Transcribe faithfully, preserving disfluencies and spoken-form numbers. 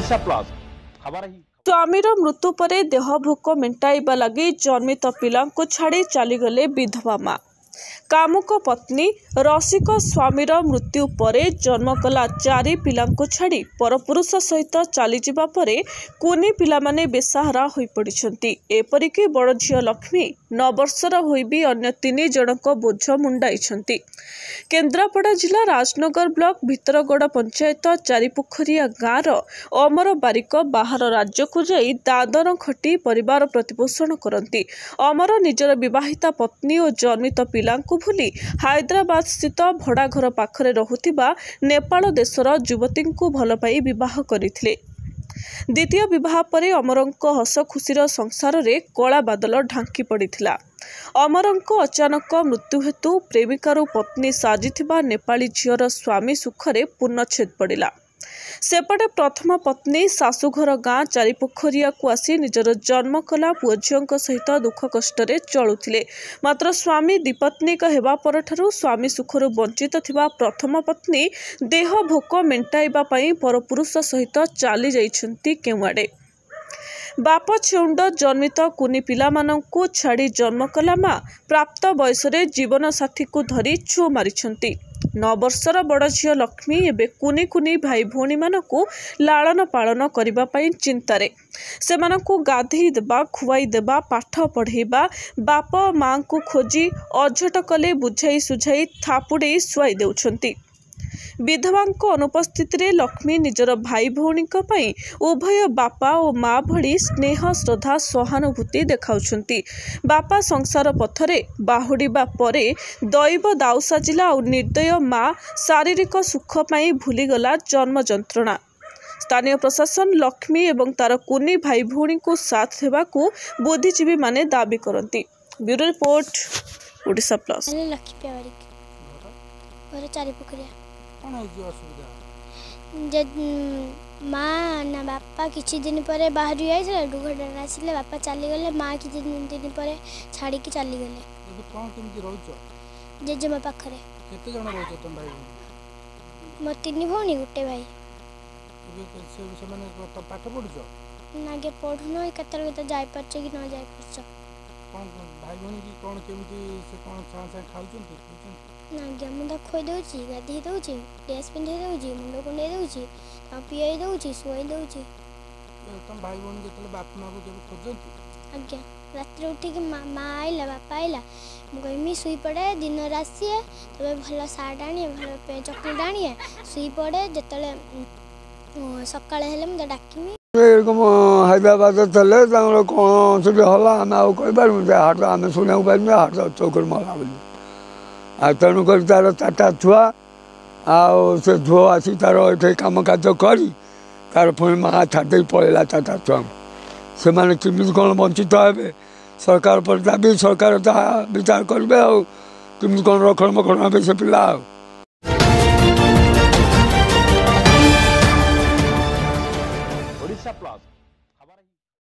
Odisha plus खबर ही स्वामीर मृत्यु पर देह भोक मेंटाइबा लगी जन्मित पिला छाड़ी चलीगले विधवा माँ। कामुक पत्नी रसिक स्वामीर मृत्यु पर जन्म कला चारि पिला छाड़ी परपुरुष सहित चलीजा पर कुनी पिला माने बेसहारा हो पड़ती। एपरिक बड़ झील लक्ष्मी नौ वर्षर होई भी अन्य तीन जनक बोझ मुंडाई। केन्द्रापड़ा जिला राजनगर ब्लॉक भितरगड़ पंचायत चारिपोखरिया गाँवर अमर बारिक बाहर राज्य को जाई दादन खटी परिवार प्रतिपोषण करती। अमर निजर विवाहिता पत्नी और जन्मित पिला भूली हैदराबाद स्थित भड़ा घर पाखरे रहुथिबा नेपाल देशर युवती को भल पाई विवाह करथिले। द्वितीय विवाह पर अमरंक हस खुशीर संसार रे कला बादल ढांकी पड़िथिला। अमरंक अचानक मृत्यु हेतु प्रेमिकार पत्नी साजिथिबा नेपाली झीर स्वामी सुखरे पूर्णछेद पड़िला। सेपटे प्रथम पत्नी शाशुघर गाँ चारिपोखरिया को आसी निजर जन्म कला पुओ झीओं सहित दुख कष्ट चलुथिले। मात्र स्वामी दिपत्निक हेबा परठारु स्वामी सुखरु वंचित थिबा प्रथम पत्नी देह भोक मेंटाइबा पई परपुरुष सहित चली जाइछंती केउआडे। बाप छेउंड जन्मित कुनी पिला मानंकु छाड़ी जन्म कला माँ प्राप्त बयस जीवन साथी को धरी छु मारिछंती। नौ वर्षर बड़ झील लक्ष्मी एबे कुनी कुनी भाई भौणी मानकु लालन पालन करबा पई चिंतारे। सेमानकु गाधेई देबा खुवाई देबा पाठ पढ़ेबा बाप माँ को खोजी अझट कले बुझाई सुझाई थापुड़े सुआई देउछंती। विधवांक अनुपस्थित रे लक्ष्मी निजर भाई भौणी पई उभय बापा और माँ भली स्नेह श्रद्धा सहानुभूति देखाउछंती। बापा संसार पथरे बाहुड़ीबा परे दैव दाउ साजिला और निर्दय माँ शारीरिक सुख पाई भूलीगला जन्म जंत्रणा। स्थानीय प्रशासन लक्ष्मी एवं तार कुनी भाई भौणी को साथ देवाकू बुद्धिजीवी माने दाबी करती। Bureau report Odisha plus. माँ ना बापा किछि दिन पर बाहर जाइए दुर्घटना आसिले बापा चलीगले माँ किछि दिन दिन पर छाड़ी की चलीगले। जेजेमा पाखरे मो तीन भौणी गोटे भाई नागे पढ़ुन केत जाई पारछ कि न जाई पारछ भाई भौणी की कौन केमिति से कौन छां छां खाउछंती नागे मुंडा खोई दउची गाधी दउची ड्रेस पिंधे दउची मुंडा कुंडे दउची ता पियाई दउची सोई दउची। तुम भाई भौणी जेतले बाप मां को केबे खोजंती आज्ञा रात उठी कि माँ आइला बापा आइला मुझे शुई पड़े दिन रासी तब भल सार्ट आनी भल चकलेट आनी शुई पड़े जिते सका मुझे डाकमी हैदराबाद थे कौन से हला आम आईपार हाट आम शुणा पार हाट चौक मला बोली तेणुक तार चार्टा छुआ से झुओ आसी तार ये कम कार्य कर तार पुणी माँ छाड़ी पलैला चार्टा छुआ से मैंने केमी कौन वंचित हे सरकार पर दाबी सरकार जहाँ विचार करेंगे आमि कौन रक्षण मक्षण से पिला। ओडिशा प्लस।